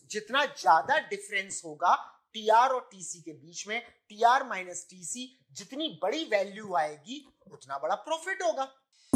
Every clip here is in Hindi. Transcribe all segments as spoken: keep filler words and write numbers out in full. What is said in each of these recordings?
जितना ज्यादा डिफरेंस होगा टीआर और टीसी के बीच में, टीआर माइनस टीसी, जितनी बड़ी वैल्यू आएगी उतना बड़ा प्रॉफिट होगा।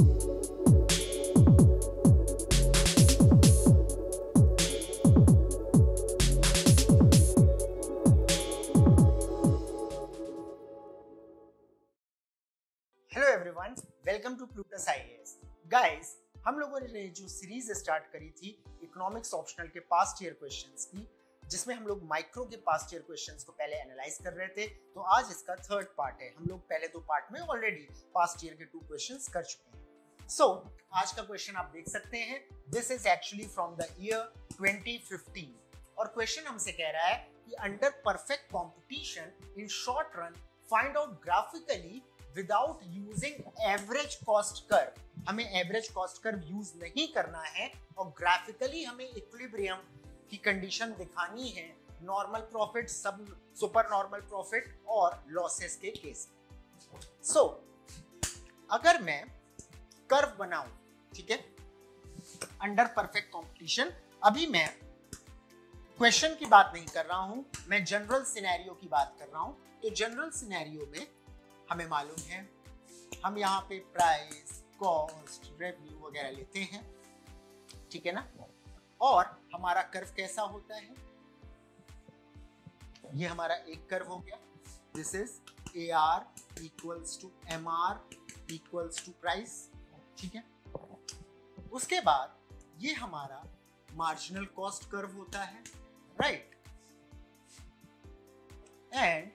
Hello everyone, welcome to Plutus IAS. Guys, हम लोगों ने जो सीरीज स्टार्ट करी थी इकोनॉमिक्स ऑप्शनल के पास्ट ईयर क्वेश्चंस की, जिसमें हम लोग माइक्रो के पास्ट ईयर क्वेश्चंस को पहले एनालाइज कर रहे थे, तो आज इसका थर्ड पार्ट है। हम लोग पहले दो पार्ट में ऑलरेडी पास्ट ईयर के टू क्वेश्चंस कर चुके हैं। सो so, आज का क्वेश्चन आप देख सकते हैं, this is actually from the year twenty fifteen और क्वेश्चन हमसे कह रहा है कि under perfect competition in short run find out graphically without using average cost curve. हमें एवरेज कॉस्ट कर्व यूज नहीं करना है और ग्राफिकली हमें इक्विलिब्रियम की कंडीशन दिखानी है नॉर्मल प्रॉफिट, सब सुपर नॉर्मल प्रॉफिट और लॉसेस के केस में। सो so, अगर मैं कर्व बनाऊं, ठीक है, अंडर परफेक्ट कॉम्पिटिशन, अभी मैं क्वेश्चन की बात नहीं कर रहा हूं, मैं जनरल सिनेरियो की बात कर रहा हूं। तो जनरल सिनेरियो में हमें मालूम है, हम यहाँ पे प्राइस, कॉस्ट, रेवेन्यू वगैरह लेते हैं, ठीक है ना। और हमारा कर्व कैसा होता है, ये हमारा एक कर्व हो गया, this is A R equals to M R equals to price, ठीक है। उसके बाद ये हमारा मार्जिनल कॉस्ट कर्व होता है, right, and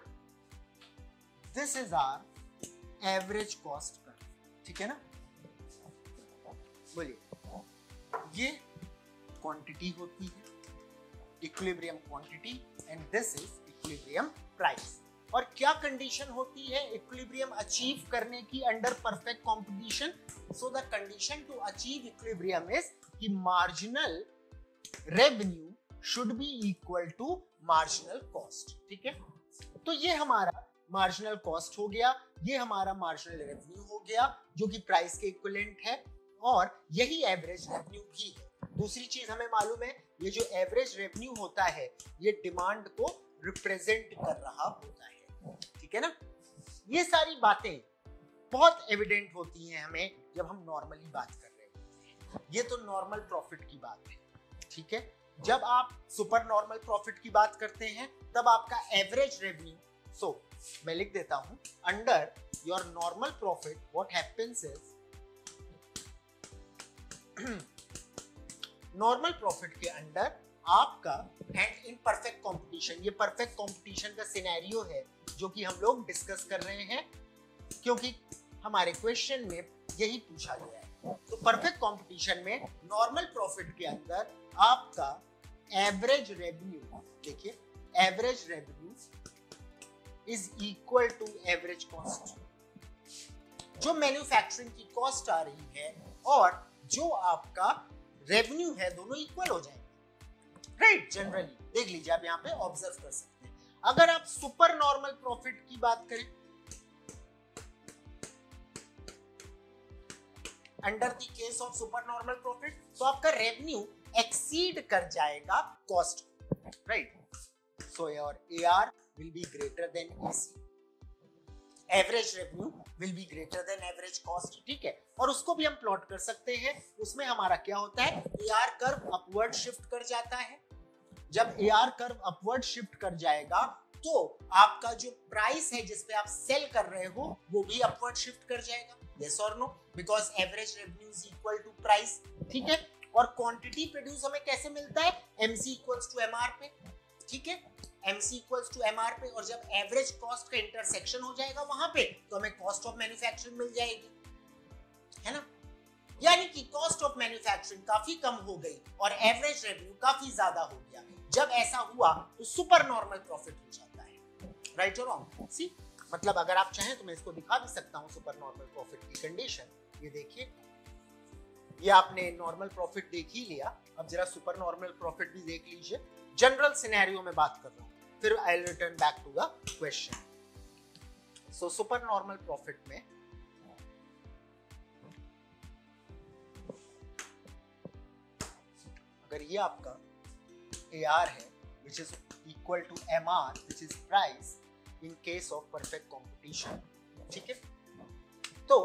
this is our average cost curve, ठीक है ना। बोलिए, ये क्वांटिटी होती है, equilibrium quantity, and this is equilibrium price. और क्या कंडीशन होती है इक्विलिब्रियम अचीव करने की under perfect competition? So the condition to achieve equilibrium is कि marginal revenue should be equal to marginal cost, ठीक है। तो ये हमारा मार्जिनल कॉस्ट हो गया, ये हमारा मार्जिनल रेवेन्यू हो गया, जो कि प्राइस के इक्विवेलेंट है, और यही एवरेज रेवेन्यू भी है। दूसरी चीज हमें मालूम है, ये जो एवरेज रेवेन्यू होता है ये डिमांड को रिप्रेजेंट कर रहा होता है, ठीक है ना। ये सारी बातें बहुत एविडेंट होती हैं हमें जब हम नॉर्मली बात कर रहे होते हैं। ये तो नॉर्मल प्रॉफिट की बात है, ठीक है। जब आप सुपर नॉर्मल प्रॉफिट की बात करते हैं तब आपका एवरेज रेवेन्यू, सो मैं लिख देता हूं, under your normal profit what happens is, normal profit के अंडर आपका एंड इन परफेक्ट कंपटीशन, ये परफेक्ट कंपटीशन का सिनेरियो है जो कि हम लोग डिस्कस कर रहे हैं, क्योंकि हमारे क्वेश्चन में यही पूछा गया है। तो परफेक्ट कंपटीशन में नॉर्मल प्रॉफिट के अंदर आपका एवरेज रेवेन्यू, देखिए, average revenue is equal to average cost. जो मैन्युफैक्चरिंग की कॉस्ट आ रही है और जो आपका रेवेन्यू है, दोनों इक्वल हो जाएंगे, राइट। जनरली देख लीजिए, आप यहाँ पे ऑब्जर्व कर सकते हैं। अगर आप सुपर नॉर्मल प्रॉफिट की बात करें, under the case of super normal profit, तो आपका रेवेन्यू एक्सीड कर जाएगा cost, right. So your AR will be greater than A C, average revenue will be greater than average cost, ठीक है। और उसको भी हम प्लॉट कर सकते हैं। उसमें हमारा क्या होता है, A R curve upward shift कर जाता है। जब A R curve upward shift कर जाएगा तो आपका जो प्राइस है जिस पे आप सेल कर रहे हो वो भी अपवर्ड शिफ्ट कर जाएगा, yes or no, because average revenue is equal to price, ठीक है। और क्वांटिटी प्रोड्यूस हमें कैसे मिलता है, M C equals to M R पे, ठीक है, M C equals to M R पे। और जब एवरेज कॉस्ट का इंटरसेक्शन हो जाएगा वहां पे, तो हमें कॉस्ट ऑफ मैन्युफैक्चरिंग मिल जाएगी, है ना। यानी कि कॉस्ट ऑफ मैन्युफैक्चरिंग काफी कम हो गई और एवरेज रेवेन्यू काफी ज्यादा हो गया। जब ऐसा हुआ तो सुपर नॉर्मल प्रॉफिट हो जाता है, राइट और रॉन्ग। सी, मतलब अगर आप चाहें तो मैं इसको दिखा भी सकता हूं सुपर नॉर्मल प्रॉफिट की कंडीशन। ये देखिए, ये आपने नॉर्मल प्रॉफिट देख ही लिया, अब जरा सुपर नॉर्मल प्रॉफिट भी देख लीजिए। जनरल सिनेरियो में बात कर रहा हूं, फिर I will return back to the question. So super normal profit में अगर ये आपका A R है which is equal to M R which is price in case of perfect competition. ठीक है, तो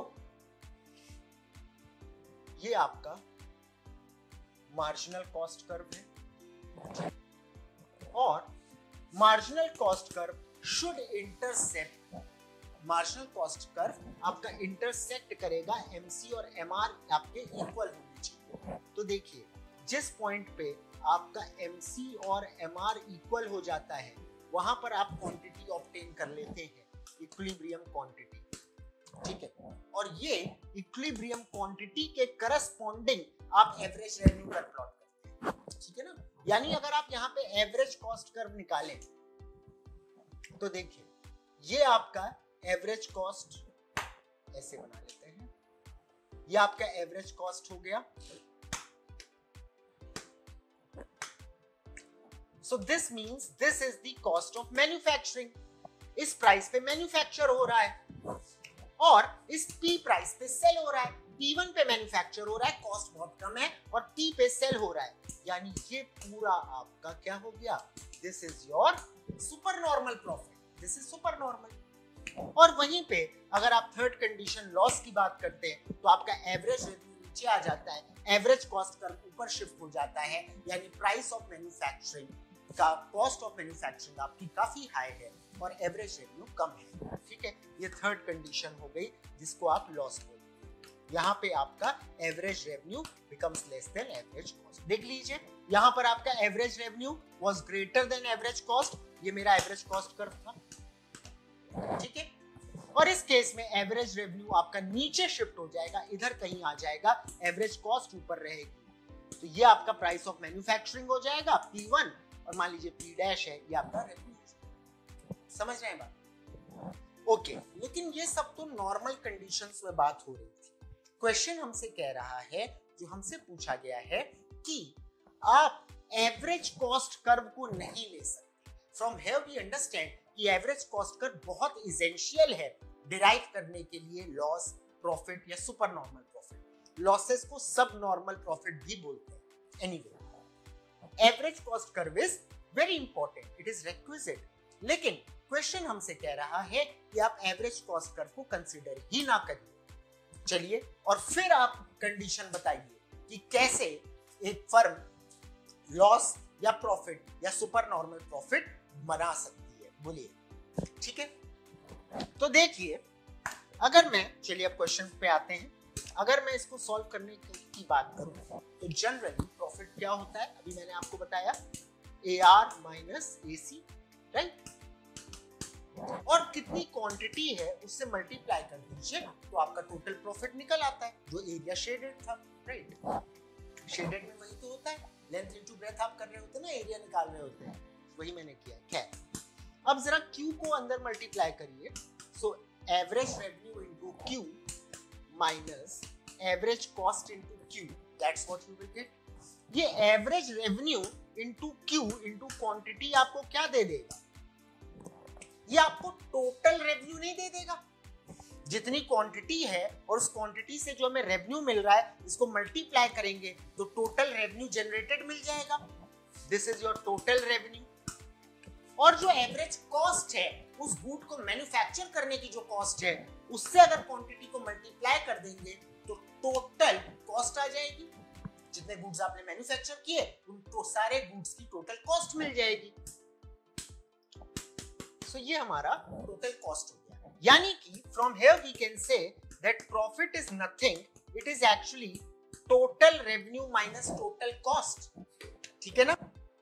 ये आपका मार्जिनल कॉस्ट कर्व है और marginal cost curve should intersect, marginal cost curve आपका इंटरसेक्ट करेगा एमसी और एमआर आपके इक्वल होने चाहिए। तो देखिए जिस पॉइंट पे आपका एमसी और एमआर इक्वल हो जाता है वहां पर आप क्वांटिटी ऑब्टेन कर लेते हैं, इक्विलिब्रियम क्वांटिटी। ठीक है, और ये इक्विलिब्रियम क्वांटिटी के करस्पॉन्डिंग आप एवरेज रेवेन्यू कर्व प्लॉट करते हैं। ठीक है ना, यानी अगर आप यहाँ पे एवरेज कॉस्ट कर्व निकालें तो देखिए ये आपका एवरेज कॉस्ट, ऐसे बना लेते हैं, ये आपका एवरेज कॉस्ट हो गया। So this means this is the cost of manufacturing. इस प्राइस पे मैन्युफैक्चर हो रहा है और इस P प्राइस पे सेल हो रहा है। P वन पे मैन्युफैक्चर हो रहा है, कॉस्ट बहुत कम है, और P पे सेल हो रहा है, यानी ये पूरा आपका क्या हो गया, this is your super normal profit, this is super normal. और वहीं पे अगर आप थर्ड कंडीशन लॉस की बात करते हैं तो आपका एवरेज रेवेन्यू नीचे आ जाता है, एवरेज कॉस्ट कर्व ऊपर शिफ्ट हो जाता है, यानी प्राइस ऑफ मैन्युफैक्चरिंग का, कॉस्ट ऑफ मैन्युफैक्चरिंग आपकी काफी हाई है और एवरेज रेवेन्यू कम है। ठीक है, ये थर्ड कंडीशन हो गई जिसको आप लॉस बोलते हैं। यहाँ पे आपका average revenue becomes less than average cost. देख लीजिए यहाँ पर आपका average revenue was greater than average cost, ये मेरा एवरेज कॉस्ट कर्व था। ठीक है, और इस केस में एवरेज रेवेन्यू आपका नीचे शिफ्ट हो जाएगा, इधर कहीं आ जाएगा, एवरेज कॉस्ट ऊपर रहेगी, तो ये आपका प्राइस ऑफ मैन्युफैक्चरिंग हो जाएगा P वन, और मान लीजिए P डैश है, ये आपका रेवेन्यू। समझ रहे हैं बात? ओके, लेकिन ये सब तो नॉर्मल कंडीशंस में बात हो रही थी। क्वेश्चन हमसे कह रहा है, जो हमसे पूछा गया है कि आप एवरेज कॉस्ट कर्व को नहीं ले सकते। फ्रॉम हियर वी अंडरस्टैंड कि एवरेज कॉस्ट कर्व बहुत एसेंशियल है डिराइव करने के लिए लॉस, प्रॉफिट या सुपर नॉर्मल प्रॉफिट। लॉसेस को सब नॉर्मल प्रॉफिट भी बोलते हैं। Anyway, average cost curve is very important, it is requisite. लेकिन क्वेश्चन हमसे कह रहा है कि आप एवरेज कॉस्ट कर्व को कंसीडर ही ना करिए। चलिए, और फिर आप कंडीशन बताइए कि कैसे एक फर्म लॉस या प्रॉफिट या सुपर नॉर्मल प्रॉफिट बना सकती है, बोलिए। ठीक है, तो देखिए अगर मैं, चलिए अब क्वेश्चन पे आते हैं, अगर मैं इसको सॉल्व करने की बात करूं तो जनरली प्रॉफिट क्या होता है, अभी मैंने आपको बताया A R minus A C, right, और कितनी क्वांटिटी है उससे मल्टीप्लाई कर दीजिए तो आपका टोटल प्रॉफिट निकल आता है, जो एरिया शेडेड था, राइट। शेडेड में वही तो होता है, लेंथ इनटू ब्रेथ आप कर रहे होते हैं ना, एरिया निकाल रहे होते हैं, वही मैंने किया। खैर, अब जरा Q को अंदर मल्टीप्लाई करिए, so average revenue into Q minus average cost into Q, that's what you will get. ये average revenue into Q into quantity आपको क्या दे देगा, ये आपको टोटल रेवेन्यू नहीं दे देगा। जितनी क्वांटिटी है और उस क्वांटिटी से जो हमें रेवेन्यू मिल रहा है, इसको मल्टीप्लाई करेंगे तो टोटल रेवेन्यू जनरेटेड मिल जाएगा, this is your total revenue. और जो एवरेज कॉस्ट है, उस गुड को मैन्युफैक्चर करने की जो कॉस्ट है, उससे अगर क्वांटिटी को मल्टीप्लाई कर देंगे तो टोटल कॉस्ट आ जाएगी। जितने गुड्स आपने मैन्युफैक्चर किए उन तो सारे गुड्स की टोटल कॉस्ट मिल जाएगी। So, ये हमारा टोटल कॉस्ट हो गया, यानी कि from here we can say that profit is nothing, it is actually total revenue minus total cost. ठीक है ना,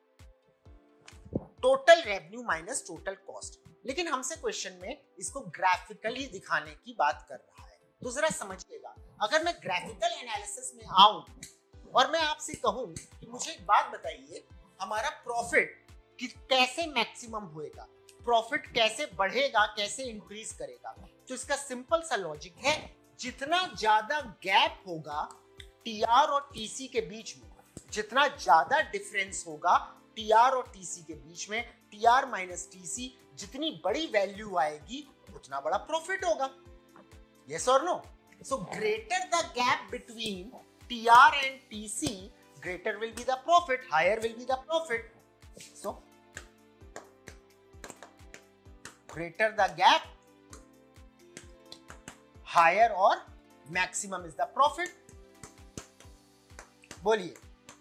total revenue minus total cost. लेकिन हमसे क्वेश्चन में इसको ग्राफिकली दिखाने की बात कर रहा है, तो जरा समझिएगा। अगर मैं ग्राफिकल एनालिसिस में आऊं और मैं आपसे कहूं कि मुझे एक बात बताइए, हमारा प्रॉफिट कैसे मैक्सिमम होएगा, प्रॉफिट कैसे बढ़ेगा, कैसे इंक्रीज करेगा, तो इसका सिंपल सा लॉजिक है, जितना ज्यादा गैप होगा टीआर और टीसी के बीच में, जितना ज्यादा डिफरेंस होगा टीआर और टीसी के बीच में, टीआर माइनस टीसी, जितनी बड़ी वैल्यू आएगी उतना बड़ा प्रॉफिट होगा। Yes or no? So greater the gap between TR and TC, greater will be the profit, higher will be the profit. So greater the gap higher और मैक्सिमम इज द प्रॉफिट। बोलिए,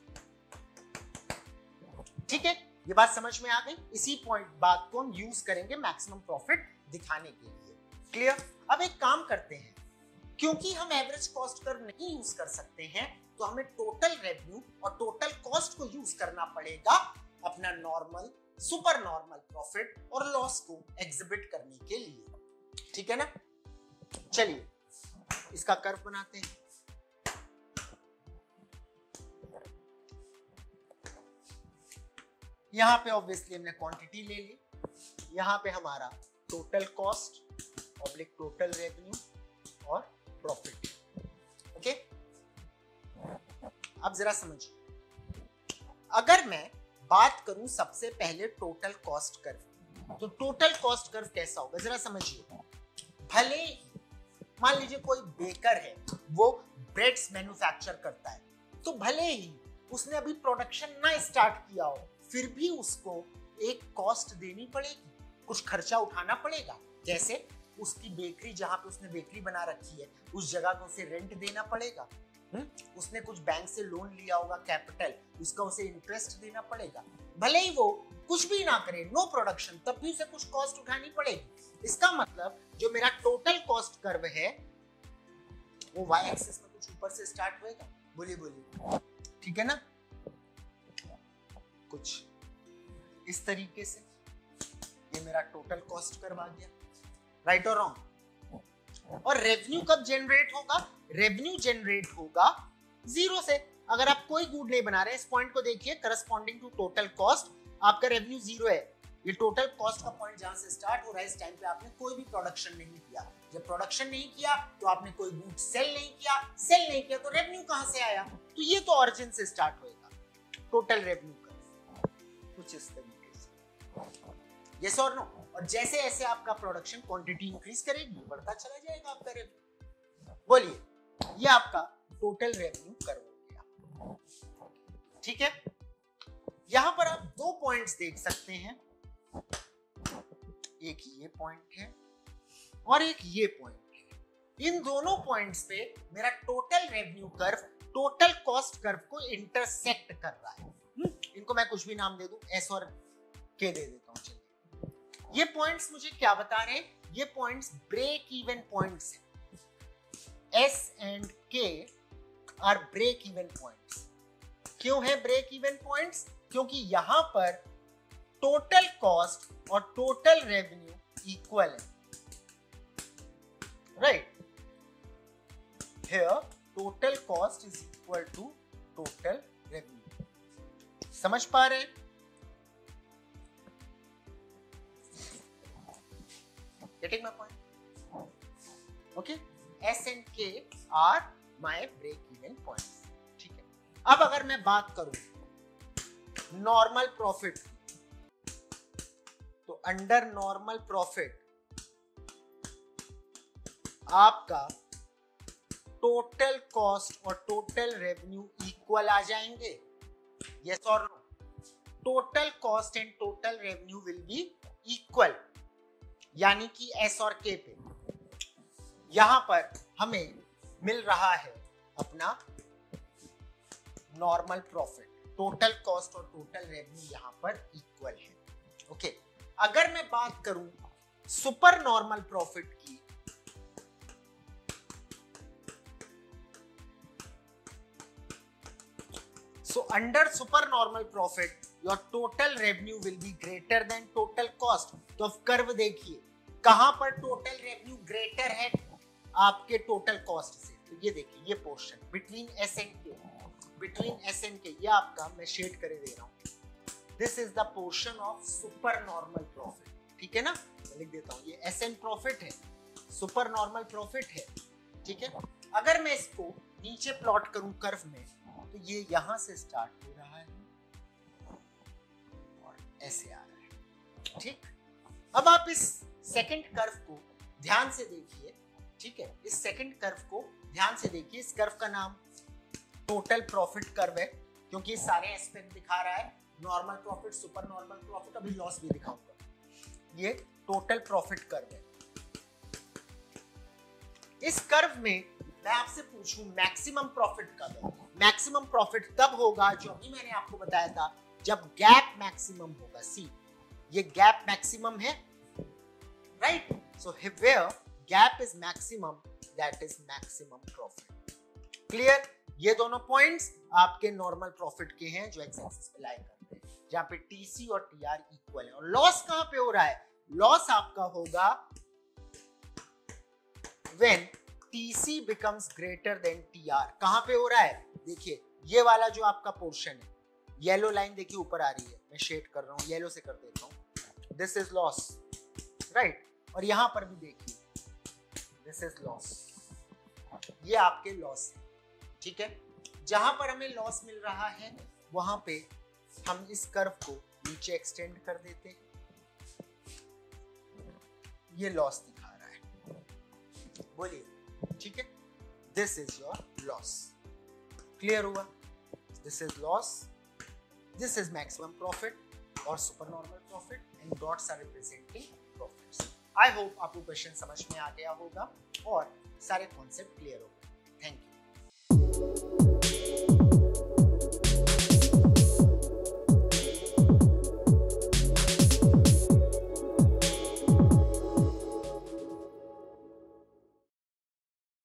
ठीक है, ये बात समझ में आ गई। इसी पॉइंट बात को हम यूज करेंगे मैक्सिमम प्रॉफिट दिखाने के लिए। क्लियर? अब एक काम करते हैं, क्योंकि हम एवरेज कॉस्ट कर्व नहीं यूज कर सकते हैं, तो हमें टोटल रेवेन्यू और टोटल कॉस्ट को यूज करना पड़ेगा अपना नॉर्मल, सुपर नॉर्मल प्रॉफिट और लॉस को एग्जिबिट करने के लिए। ठीक है ना? चलिए इसका कर्व बनाते हैं। यहां पे ऑब्वियसली हमने क्वांटिटी ले ली, यहां पे हमारा total cost oblique total revenue और प्रॉफिट। ओके, अब जरा समझिए, अगर मैं बात करूं सबसे पहले टोटल कॉस्ट कर्व, तो टोटल कॉस्ट कर्व कैसा होगा जरा समझिए। भले मान लीजिए कोई बेकर है, वो ब्रेड्स मैन्युफैक्चर करता है, तो भले ही उसने अभी प्रोडक्शन ना स्टार्ट किया हो, फिर भी उसको एक कॉस्ट देनी पड़ेगी, कुछ खर्चा उठाना पड़ेगा। जैसे उसकी बेकरी, जहां पे उसने बेकरी बना रखी है, उस जगह को उसे रेंट देना पड़ेगा। हुँ? उसने कुछ बैंक से लोन लिया होगा कैपिटल, उसका उसे इंटरेस्ट देना पड़ेगा। भले ही वो कुछ भी ना करे, नो प्रोडक्शन, तब भी उसे कुछ कॉस्ट उठानी पड़ेगी। इसका मतलब जो मेरा टोटल कॉस्ट कर्व है वो वाई एक्सिस में कुछ ऊपर से स्टार्ट होएगा। बोलिए बोलिए, ठीक है ना? कुछ इस तरीके से ये मेरा टोटल कॉस्ट कर्व आ गया। राइट और रॉन्ग? और रेवेन्यू कब जनरेट होगा? रेवेन्यू जनरेट होगा जीरो से। अगर आप कोई गुड नहीं बना रहे, इस पॉइंट को देखिए, करस्पॉन्डिंग टू टोटल कॉस्ट आपका रेवेन्यू जीरो है। ये टोटल कॉस्ट का पॉइंट जहां से स्टार्ट हो रहा है, इस टाइम पे आपने कोई भी प्रोडक्शन नहीं किया। जब प्रोडक्शन नहीं किया तो आपने कोई गुड सेल नहीं किया, सेल नहीं किया तो रेवेन्यू कहां से आया? तो ये तो ऑरिजिन से स्टार्ट होएगा टोटल रेवेन्यू का, कुछ इस तरीके से। Yes or no? और जैसे ऐसे आपका प्रोडक्शन क्वांटिटी इंक्रीज करेगी, बढ़ता चला जाएगा आपका रेवेन्यू। बोलिए, ये आपका टोटल रेवेन्यू कर्व हो गया। ठीक है, यहां पर आप दो पॉइंट्स देख सकते हैं, एक ये पॉइंट है और एक ये पॉइंट है। इन दोनों पॉइंट्स पे मेरा total revenue curve total cost curve को इंटरसेक्ट कर रहा है। इनको मैं कुछ भी नाम दे दूं, एस और के दे देता हूं। चलिए, ये पॉइंट्स मुझे क्या बता रहे हैं? ये पॉइंट्स ब्रेक इवन पॉइंट्स हैं। S and K are break even points. क्यों है ब्रेक इवन पॉइंट्स? क्योंकि यहां पर टोटल कॉस्ट और टोटल रेवेन्यू इक्वल है। Right, here total cost is equal to total revenue. समझ पा रहे हैं? Getting my point? Okay, S and K are my break-even points. ठीक है। अब अगर मैं बात करूं नॉर्मल प्रॉफिट, तो अंडर नॉर्मल प्रॉफिट आपका टोटल कॉस्ट और टोटल रेवेन्यू इक्वल आ जाएंगे। Yes or no? Total cost and total revenue will be equal, यानी कि एस और के पे यहां पर हमें मिल रहा है अपना नॉर्मल प्रॉफिट। टोटल कॉस्ट और टोटल रेवेन्यू यहां पर इक्वल है। ओके, अगर मैं बात करूं सुपर नॉर्मल प्रॉफिट की, so under super normal profit your total revenue will be greater than total cost. तो अब कर्व देखिए, कहां पर टोटल रेवेन्यू ग्रेटर है आपके टोटल कॉस्ट से? तो ये देखिए, ये portion between S and K, between S and K, ये आपका मैं शेड करे दे रहा हूं। This is the portion of super normal profit. ठीक है ना? मैं लिख देता हूं, ये एस एन प्रॉफिट है, सुपर नॉर्मल प्रॉफिट है। ठीक है, अगर मैं इसको नीचे प्लॉट करूं कर्व में, तो ये यहां से स्टार्ट हो रहा है और ऐसे आ रहा है। ठीक, अब आप इस सेकंड कर्व को ध्यान से देखिए। ठीक है, इस सेकंड कर्व को ध्यान से देखिए। इस कर्व का नाम टोटल प्रॉफिट कर्व है, क्योंकि सारे एस्पेक्ट दिखा रहा है। Normal profit, super normal profit, अभी लॉस भी दिखाऊंगा। ये टोटल प्रॉफिट कर्व है। इस कर्व में मैं आपसे पूछूं मैक्सिमम प्रॉफिट कब है? मैक्सिमम प्रॉफिट तब होगा जो अभी मैंने आपको बताया था, जब गैप मैक्सिमम होगा। सी, ये गैप मैक्सिमम है, right? So where gap is maximum, that is maximum profit. Clear? ये दोनों पॉइंट्स आपके नॉर्मल प्रॉफिट के हैं जो एक्स एक्सिस पे लाई करते हैं, जहां पे टीसी और टीआर इक्वल है। और लॉस कहां पे हो रहा है? लॉस आपका होगा when TC becomes greater than TR. कहां पे हो रहा है? देखिए, ये वाला जो आपका पोर्शन है, येलो लाइन देखिए ऊपर आ रही है, मैं शेड कर रहा हूं, येलो से कर देता हूं। This is loss, right? और यहां पर भी देखिए, दिस इज लॉस। ये आपके लॉस है, ठीक है? जहां पर हमें लॉस मिल रहा है वहां पे हम इस कर्व को नीचे एक्सटेंड कर देते हैं। ये लॉस दिखा रहा है, बोलिए, ठीक है? This is your loss. Clear हुआ? This is loss, this is maximum profit और super normal profit, and dots are representing profits. I hope आपको क्वेश्चन समझ में आ गया होगा और सारे कॉन्सेप्ट क्लियर हो गए। Thank you.